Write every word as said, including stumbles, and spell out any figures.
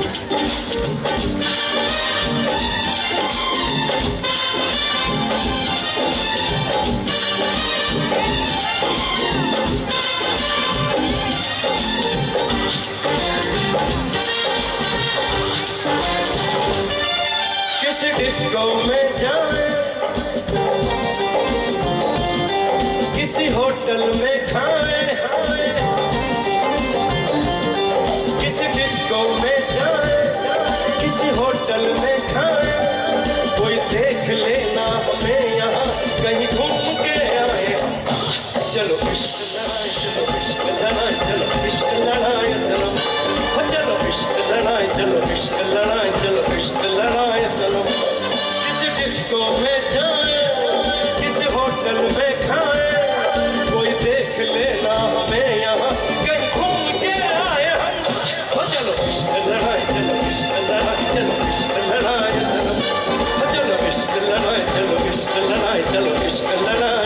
किस डिस्को में जाए, किसी होटल में खाए, किसी डिस्को में जाए, किसी होटल में खाए, कोई देख लेना हमें यहाँ कहीं घूम के आए। चलो इश्क लड़ाए, चलो इश्क लड़ाए, चलो इश्क लड़ाए सनम, चलो इश्क लड़ाए, चलो इश्क लड़ाए, चलो इश्क लड़ाए सनम। किसी डिस्को में जाए, किसी होटल में खाए, कोई देख लेना हमें यहाँ कहीं घूम के आए हम। चलो इश्क लड़ाए, चलो इश्क लड़ाए, चलो इश्क लड़ाए सनम, चलो इश्क लड़ाए, चलो इश्क लड़ाए, चलो इश्क लड़ाए।